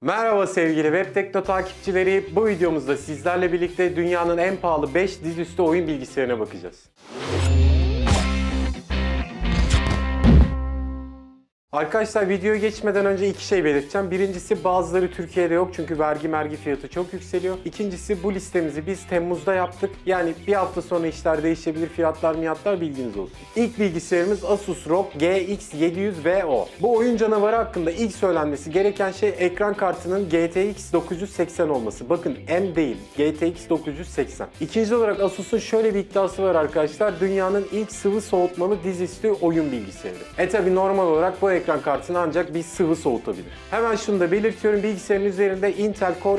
Merhaba sevgili WebTekno takipçileri. Bu videomuzda sizlerle birlikte dünyanın en pahalı 5 dizüstü oyun bilgisayarına bakacağız. Arkadaşlar videoya geçmeden önce iki şey belirteceğim. Birincisi bazıları Türkiye'de yok çünkü vergi fiyatı çok yükseliyor. İkincisi bu listemizi biz Temmuz'da yaptık. Yani bir hafta sonra işler değişebilir, fiyatlar bilginiz olsun. İlk bilgisayarımız Asus ROG GX700VO. Bu oyun canavarı hakkında ilk söylenmesi gereken şey ekran kartının GTX 980 olması. Bakın M değil, GTX 980. İkinci olarak Asus'un şöyle bir iddiası var arkadaşlar. Dünyanın ilk sıvı soğutmalı dizüstü oyun bilgisayarı. Tabi normal olarak bu ekran kartını ancak bir sıvı soğutabilir. Hemen şunu da belirtiyorum. Bilgisayarın üzerinde Intel Core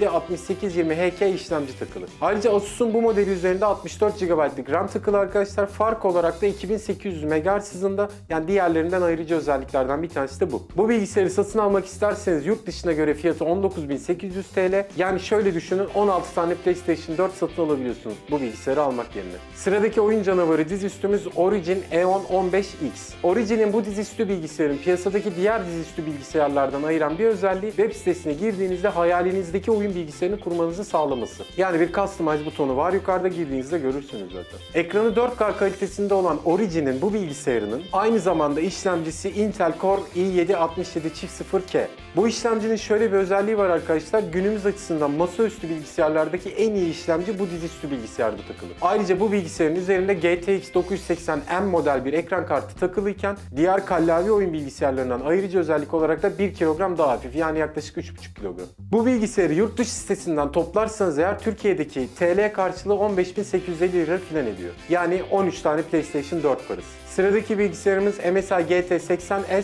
i7-6820HK işlemci takılı. Ayrıca Asus'un bu modeli üzerinde 64 GB'lık RAM takılı arkadaşlar. Fark olarak da 2800 MHz hızında, yani diğerlerinden ayırıcı özelliklerden bir tanesi de bu. Bu bilgisayarı satın almak isterseniz yurt dışına göre fiyatı 19.800 TL. Yani şöyle düşünün, 16 tane PlayStation 4 satın alabiliyorsunuz bu bilgisayarı almak yerine. Sıradaki oyun canavarı dizüstümüz Origin Eon 15X. Origin'in bu dizüstü bilgisayarın piyasadaki diğer dizüstü bilgisayarlardan ayıran bir özelliği, web sitesine girdiğinizde hayalinizdeki oyun bilgisayarını kurmanızı sağlaması. Yani bir customize butonu var, yukarıda girdiğinizde görürsünüz zaten. Ekranı 4K kalitesinde olan Origin'in bu bilgisayarının aynı zamanda işlemcisi Intel Core i7-6700K. Bu işlemcinin şöyle bir özelliği var arkadaşlar. Günümüz açısından masaüstü bilgisayarlardaki en iyi işlemci bu dizüstü bilgisayarda takılı. Ayrıca bu bilgisayarın üzerinde GTX 980M model bir ekran kartı takılıyken diğer kallavi oyun bilgisayarlarından ayırıcı özellik olarak da 1 kilogram daha hafif, yani yaklaşık 3,5 kilogram. Bu bilgisayarı yurt dışı sitesinden toplarsanız eğer Türkiye'deki TL karşılığı 15.850 lira falan ediyor. Yani 13 tane PlayStation 4 parası. Sıradaki bilgisayarımız MSI GT80S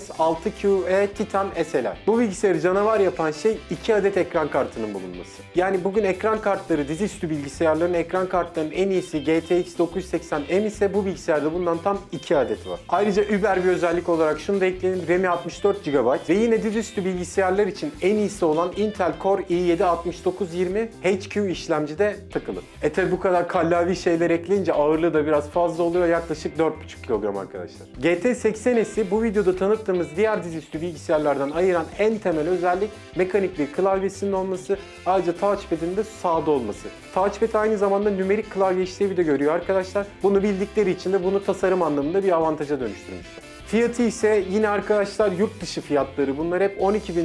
6QE Titan SLR. Bu bilgisayarı canavar yapan şey 2 adet ekran kartının bulunması. Yani bugün ekran kartları, dizüstü bilgisayarların ekran kartlarının en iyisi GTX 980M ise bu bilgisayarda bundan tam 2 adet var. Ayrıca über bir özellik olarak şunu da ekleyelim. RAM'i 64 GB ve yine dizüstü bilgisayarlar için en iyisi olan Intel Core i7-6920 HQ işlemci de takılı. Tabi bu kadar kallavi şeyler ekleyince ağırlığı da biraz fazla oluyor. Yaklaşık 4,5 kilogram arkadaşlar. GT80S'i bu videoda tanıttığımız diğer dizüstü bilgisayarlardan ayıran en temel özellik mekanik bir klavyesinin olması, ayrıca touchpad'in de sağda olması. Touchpad aynı zamanda nümerik klavye işlevi de görüyor arkadaşlar. Bunu bildikleri için de bunu tasarım anlamında bir avantaja dönüştürmüşler. Fiyatı ise yine arkadaşlar yurt dışı fiyatları. Bunlar hep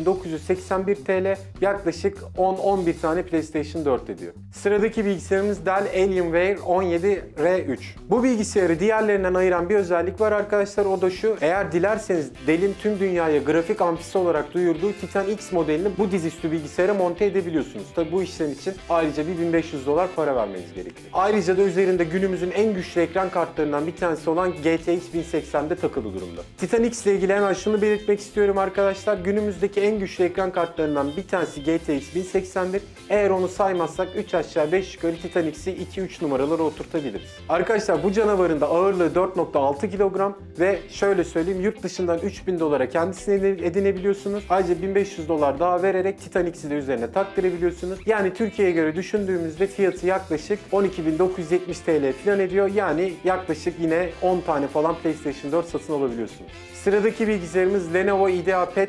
12.981 TL, yaklaşık 10-11 tane PlayStation 4 ediyor. Sıradaki bilgisayarımız Dell Alienware 17R3. Bu bilgisayarı diğerlerinden ayıran bir özellik var arkadaşlar, o da şu: eğer dilerseniz Dell'in tüm dünyaya grafik amfisi olarak duyurduğu Titan X modelini bu dizüstü bilgisayara monte edebiliyorsunuz. Tabi bu işlem için ayrıca bir $1500 para vermeniz gerekiyor. Ayrıca da üzerinde günümüzün en güçlü ekran kartlarından bir tanesi olan GTX 1080'de takılı durumda. Titan X ile ilgili hemen şunu belirtmek istiyorum arkadaşlar. Günümüzdeki en güçlü ekran kartlarından bir tanesi GTX 1080'dir. Eğer onu saymazsak 3 aşağı 5 yukarı Titan X'i 2-3 numaralara oturtabiliriz. Arkadaşlar bu canavarın da ağırlığı 4,6 kilogram ve şöyle söyleyeyim, yurt dışından $3000 kendisini edinebiliyorsunuz. Ayrıca $1500 daha vererek Titan X'i de üzerine taktırabiliyorsunuz. Yani Türkiye'ye göre düşündüğümüzde fiyatı yaklaşık 12.970 TL falan ediyor. Yani yaklaşık yine 10 tane falan PlayStation 4 satın alabiliyorsunuz. Sıradaki bilgisayarımız Lenovo IdeaPad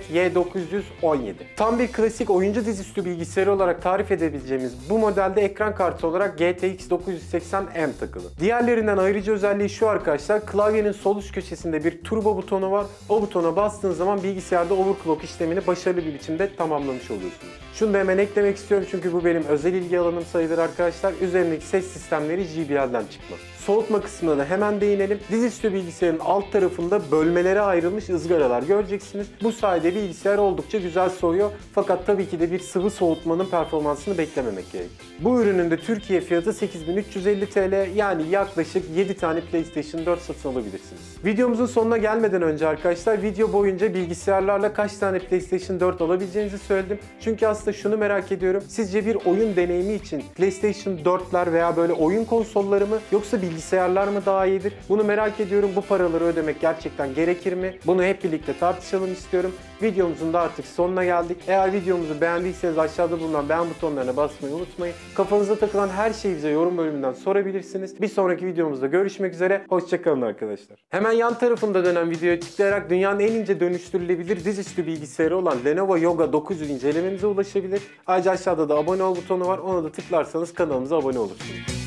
Y917. Tam bir klasik oyuncu dizüstü bilgisayarı olarak tarif edebileceğimiz bu modelde ekran kartı olarak GTX 980M takılı. Diğerlerinden ayırıcı özelliği şu arkadaşlar: klavyenin sol üst köşesinde bir turbo butonu var. O butona bastığınız zaman bilgisayarda overclock işlemini başarılı bir biçimde tamamlamış oluyorsunuz. Şunu da hemen eklemek istiyorum çünkü bu benim özel ilgi alanım sayılır arkadaşlar. Üzerindeki ses sistemleri JBL'den çıkma. Soğutma kısmına da hemen değinelim. Dizüstü bilgisayarın alt tarafında bölmelere ayrılmış ızgaralar göreceksiniz. Bu sayede bilgisayar oldukça güzel soğuyor. Fakat tabii ki de bir sıvı soğutmanın performansını beklememek gerekir. Bu ürünün de Türkiye fiyatı 8.350 TL, yani yaklaşık 7 tane PlayStation 4 satın alabilirsiniz. Videomuzun sonuna gelmeden önce arkadaşlar, video boyunca bilgisayarlarla kaç tane PlayStation 4 alabileceğinizi söyledim. Çünkü aslında şunu merak ediyorum: sizce bir oyun deneyimi için PlayStation 4'ler veya böyle oyun konsolları mı yoksa bilgisayarlar mı daha iyidir? Bunu merak ediyorum. Bu paraları ödemek gerçekten gerekir mi? Bunu hep birlikte tartışalım istiyorum. Videomuzun da artık sonuna geldik. Eğer videomuzu beğendiyseniz aşağıda bulunan beğen butonlarına basmayı unutmayın. Kafanıza takılan her şeyi bize yorum bölümünden sorabilirsiniz. Bir sonraki videomuzda görüşmek üzere. Hoşça kalın arkadaşlar. Hemen Hemen yan tarafında dönen videoya tıklayarak dünyanın en ince dönüştürülebilir dizüstü bilgisayarı olan Lenovo Yoga 900 incelememize ulaşabilir. Ayrıca aşağıda da abone ol butonu var. Ona da tıklarsanız kanalımıza abone olursunuz.